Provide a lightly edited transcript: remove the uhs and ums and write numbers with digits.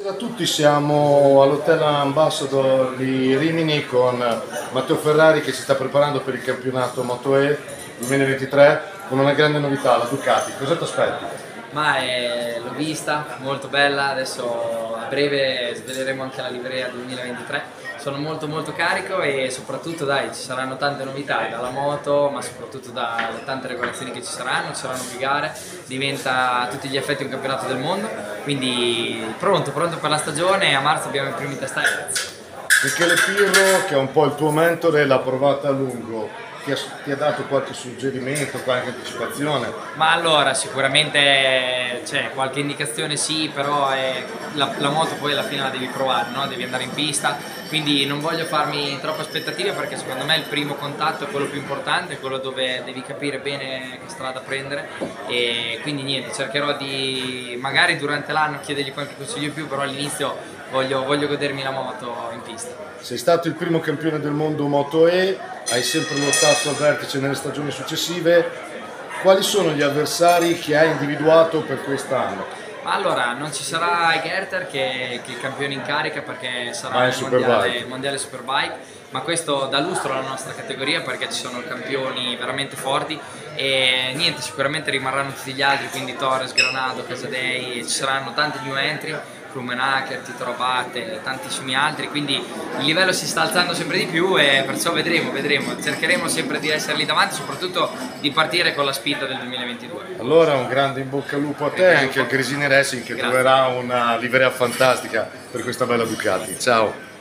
Buonasera a tutti, siamo all'Hotel Ambassador di Rimini con Matteo Ferrari che si sta preparando per il campionato Moto-E 2023 con una grande novità, la Ducati. Cosa ti aspetti? L'ho vista, molto bella, adesso a breve sveleremo anche la livrea 2023. Sono molto carico e soprattutto dai, ci saranno tante novità dalla moto, ma soprattutto dalle tante regolazioni che ci saranno più gare, diventa a tutti gli effetti un campionato del mondo, quindi pronto per la stagione e a marzo abbiamo i primi test ragazzi. Michele Pirro, che è un po' il tuo mentore, l'ha provata a lungo, ti ha dato qualche suggerimento, qualche anticipazione? Ma allora sicuramente c'è qualche indicazione sì, però la moto poi alla fine la devi provare, no? Devi andare in pista, quindi non voglio farmi troppe aspettative perché secondo me il primo contatto è quello più importante, è quello dove devi capire bene che strada prendere e quindi niente, cercherò di magari durante l'anno chiedergli qualche consiglio in più, però all'inizio voglio godermi la moto in pista. Sei stato il primo campione del mondo Moto-E, hai sempre lottato al vertice nelle stagioni successive. Quali sono gli avversari che hai individuato per quest'anno? Allora, non ci sarà Gerter che è il campione in carica perché sarà il mondiale Superbike, ma questo dà lustro alla nostra categoria perché ci sono campioni veramente forti e niente, sicuramente rimarranno tutti gli altri, quindi Torres, Granado, Casadei, ci saranno tanti new entry, Krummenacher, Tito Rabat e tantissimi altri, quindi il livello si sta alzando sempre di più e perciò vedremo, cercheremo sempre di essere lì davanti, soprattutto di partire con la spinta del 2022. Allora un grande in bocca al lupo a te e anche al Gresini Racing che troverà una livrea fantastica per questa bella Ducati. Ciao!